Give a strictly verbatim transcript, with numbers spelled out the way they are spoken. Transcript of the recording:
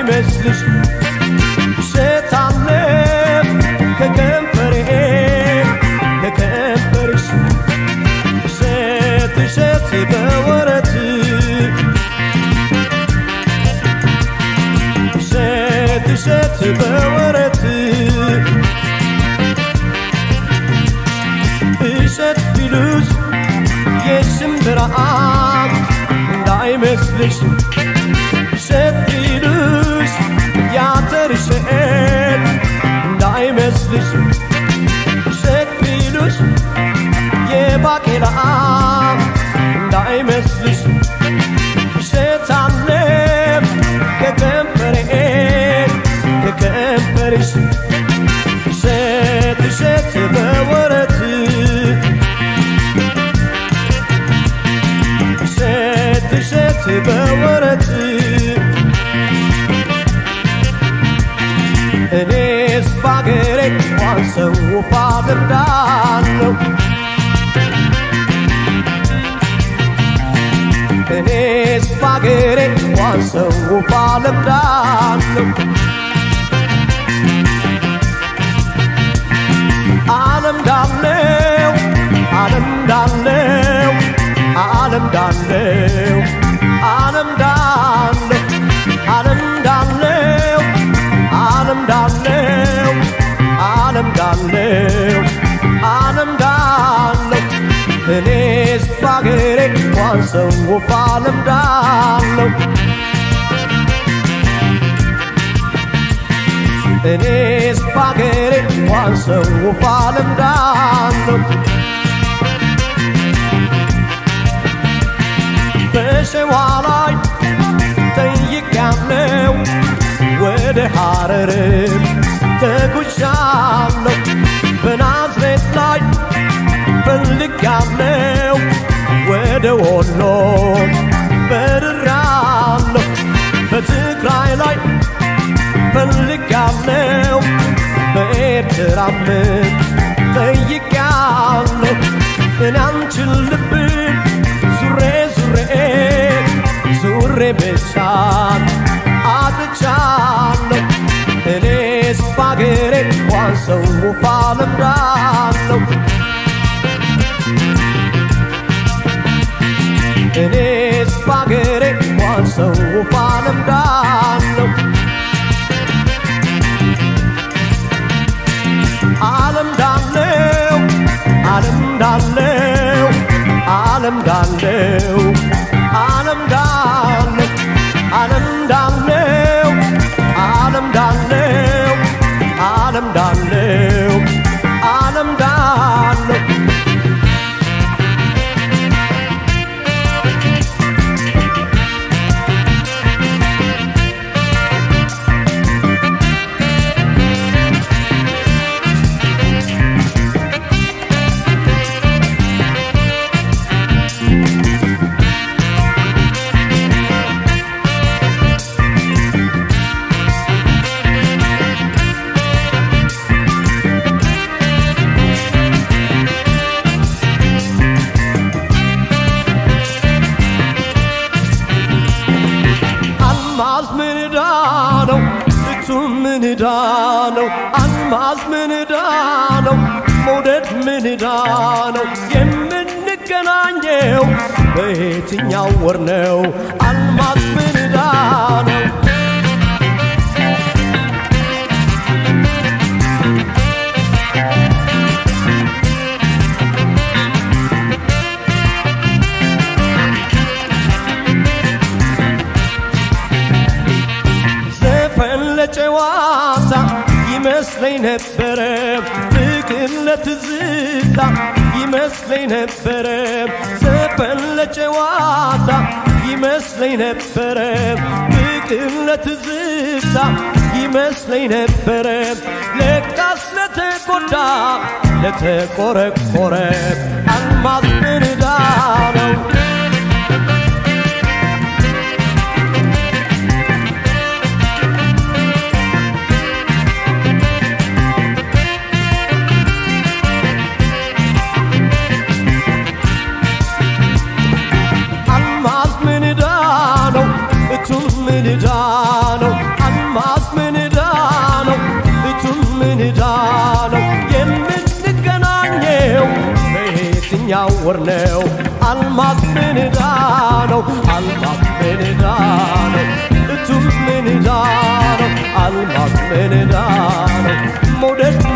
እንዳይመስልሽ ሸታለ ከከንፈሬ ከከንፈርሽ ሸት ሸት በወረት ሸት ሸት በወረት እሸት ቢሉሽ የሽምብራ እንዳይመስልሽ እሸት ቢሉሽ ያተር እሸት እንዳይመስልሽ እሸት ቢሉሽ የባቄላ እንዳይመስልሽ እሸት አለ ከከንፈሬ ከከንፈርሽ እሸት እሸት በወረት እሸት እሸት በወረት እኔስ ባገሬ ዋንሰው ፋድርዳለሁ እኔስ ባገሬ ዋንሰው ፋድርዳለሁ ዓለም ዳለው ዓለም ዳለው ዓለም ዳለው ዓለም ዳለው ዓለም ዳለው ዓለም ዳለው ዓለም ዳለው ዓለም ዳለው እኔስ ባገሬ ዋንሰው ዓለም ዳለው እኔስ ባገሬ ዋንሰው ዓለም ዳለው በሸዋ ላይ ጠይቄያለሁ ወደ ሐረርም ተጉዣለሁ በናዝሬት ላይ ፈልጌያለሁ ወደ ወሎ በርራለሁ በትግራይ ላይ ፈልጌያለሁ በኤርትራም ጠይቄያለሁ እኔ አንቺን ልብን ዙሬ ዙሬ ዙሬ ብቻን አጥቻለሁ እኔስ ባገሬ ዋንሰው ዓለም ዳለው እኔስ ባገሬ ዋንሰው ዓለም ዳለው ዓለም ዳለው ዓለም ዳለው ዓለም ዳለው ዓለም ዳለው ዓለም ዳለው ዓለም ዳለው ዓለም ዳለው ዓለም ዳለው ምንዳነው አልማዝ ምንዳነው መውደድ ምንዳነው የምንገናኘው በየትኛው ወር ነው አልማዝ ምንዳነው ለጨዋታ ይመስለኝ ነበረ ፍቅር ለትዝታ ይመስለኝ ነበረ ዘፈን ለጨዋታ ይመስለኝ ነበረ ፍቅር ለትዝታ ይመስለኝ ነበረ ለካስ ለተጎዳ ለተቆረቆረ አልማዝ ምንዳነው ምንዳነው አልማዝ ምን ዕዳ ነው መውደድ